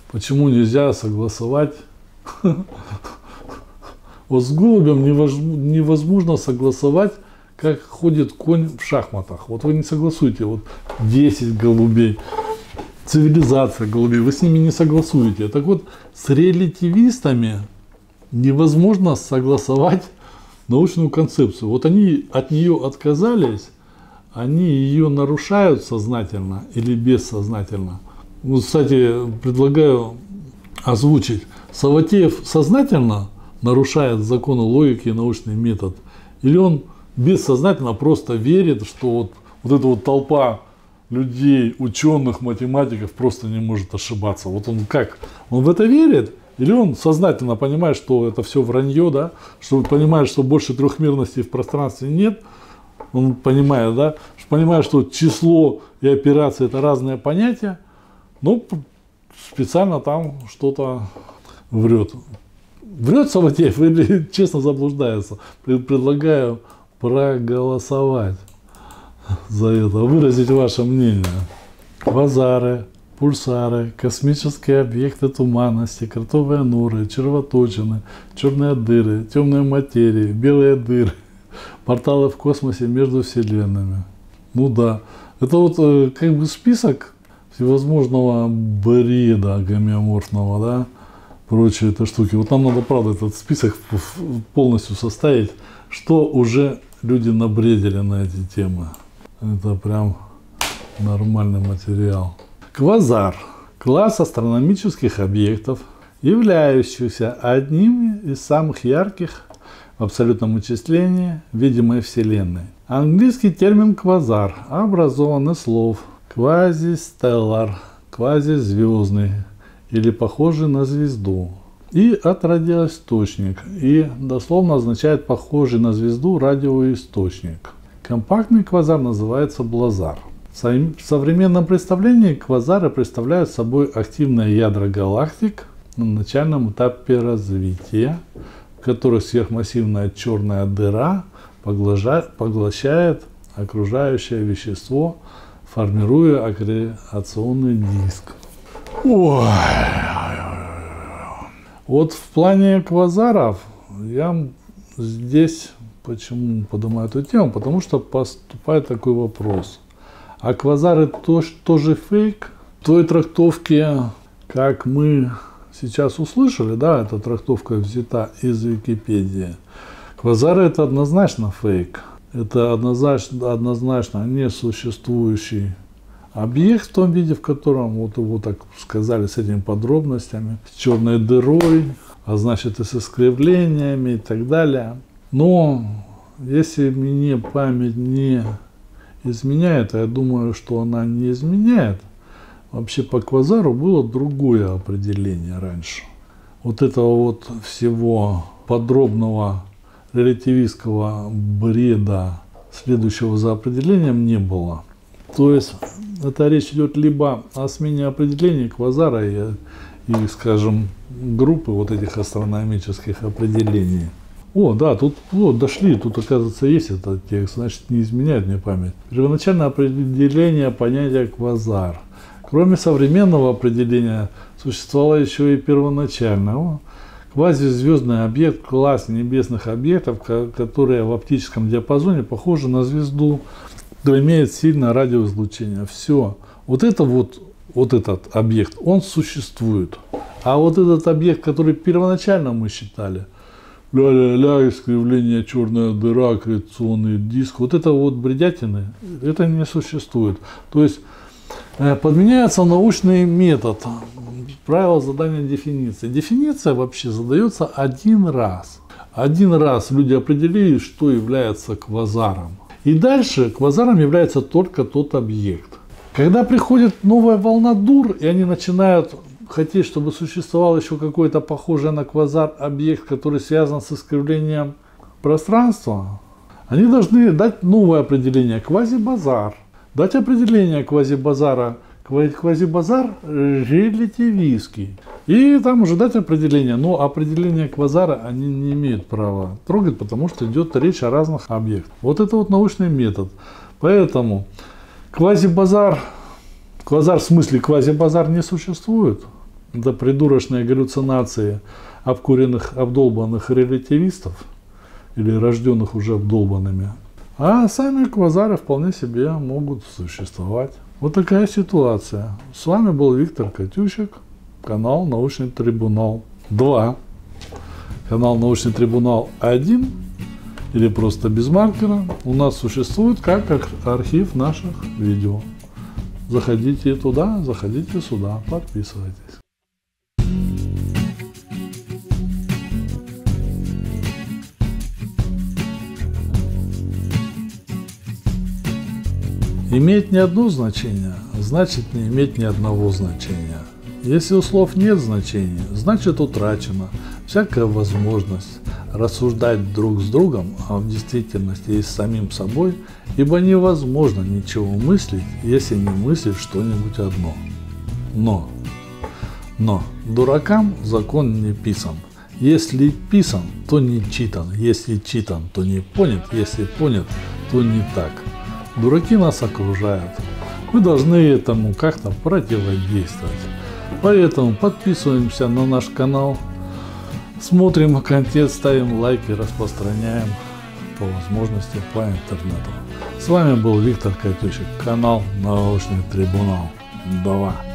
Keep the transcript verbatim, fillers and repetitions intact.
Почему нельзя согласовать? Вот с голубем невозможно согласовать, как ходит конь в шахматах. Вот вы не согласуете, вот десять голубей, цивилизация голубей, вы с ними не согласуете. Так вот, с релятивистами невозможно согласовать научную концепцию. Вот они от нее отказались, они ее нарушают сознательно или бессознательно. Вот, кстати, предлагаю озвучить. Саватеев сознательно нарушает законы логики и научный метод, или он бессознательно просто верит, что вот, вот эта вот толпа людей, ученых, математиков просто не может ошибаться. Вот он как? Он в это верит? Или он сознательно понимает, что это все вранье, да? Что он понимает, что больше трехмерности в пространстве нет? Он понимает, да? Что понимает, что число и операция – это разные понятия, но специально там что-то врет. Врет Саватеев или честно заблуждается? Предлагаю проголосовать за это, выразить ваше мнение. Квазары, пульсары, космические объекты туманности, кротовые норы, червоточины, черные дыры, темные материи, белые дыры, порталы в космосе между вселенными. Ну да, это вот как бы список всевозможного бреда гомеоморфного, да, прочие это штуки. Вот нам надо, правда, этот список полностью составить, что уже люди набредили на эти темы. Это прям нормальный материал. Квазар – класс астрономических объектов, являющихся одним из самых ярких в абсолютном вычислении видимой Вселенной. Английский термин «квазар» образован из слов «квазистеллар» – «квазизвездный» или «похожий на звезду», и от радиоисточник, и дословно означает «похожий на звезду радиоисточник». Компактный квазар называется блазар. В современном представлении квазары представляют собой активные ядра галактик на начальном этапе развития, в которых сверхмассивная черная дыра поглощает окружающее вещество, формируя аккреционный диск. Ой. Вот в плане квазаров я здесь почему поднимаю эту тему? Потому что поступает такой вопрос. А квазары то, тоже фейк? В той трактовке, как мы сейчас услышали, да, эта трактовка взята из Википедии. Квазары это однозначно фейк. Это однозначно, однозначно несуществующий объект в том виде, в котором вот его так сказали с этими подробностями, с черной дырой, а значит и с искривлениями и так далее. Но если мне память не изменяет, а я думаю, что она не изменяет, вообще по квазару было другое определение раньше. Вот этого вот всего подробного релятивистского бреда, следующего за определением, не было. То есть это речь идет либо о смене определений квазара и, и, скажем, группы вот этих астрономических определений. О, да, тут вот, дошли, тут, оказывается, есть этот текст, значит, не изменяет мне память. Первоначальное определение понятия квазар. Кроме современного определения, существовало еще и первоначальное. Квазизвездный объект, класс небесных объектов, которые в оптическом диапазоне похожи на звезду, но имеет сильное радиоизлучение. Все. Вот это вот, вот этот объект, он существует. А вот этот объект, который первоначально мы считали, ля-ля-ля, искривление, черная дыра, аккреционный диск, вот это вот бредятины, это не существует. То есть подменяется научный метод, правило задания дефиниции. Дефиниция вообще задается один раз. Один раз люди определили, что является квазаром. И дальше квазаром является только тот объект. Когда приходит новая волна дур, и они начинают хотеть, чтобы существовал еще какой-то похожий на квазар объект, который связан с искривлением пространства, они должны дать новое определение – квазибазар. Дать определение квазибазара – квазибазар релятивистский. И там уже дать определение. Но определение квазара они не имеют права трогать, потому что идет речь о разных объектах. Вот это вот научный метод. Поэтому квазибазар, квазар в смысле квазибазар не существует. Это придурочные галлюцинации обкуренных, обдолбанных релятивистов или рожденных уже обдолбанными. А сами квазары вполне себе могут существовать. Вот такая ситуация. С вами был Виктор Катющик, канал Научный Трибунал два. Канал Научный Трибунал один или просто без маркера у нас существует как архив наших видео. Заходите туда, заходите сюда, подписывайтесь. Иметь не одно значение, значит не иметь ни одного значения. Если у слов нет значения, значит утрачена всякая возможность рассуждать друг с другом, а в действительности и с самим собой, ибо невозможно ничего мыслить, если не мыслить что-нибудь одно. Но, но, дуракам закон не писан. Если писан, то не читан, если читан, то не понят, если понят, то не так. Дураки нас окружают. Мы должны этому как-то противодействовать. Поэтому подписываемся на наш канал, смотрим контент, ставим лайки, распространяем по возможности по интернету. С вами был Виктор Катющик, канал Научный Трибунал два.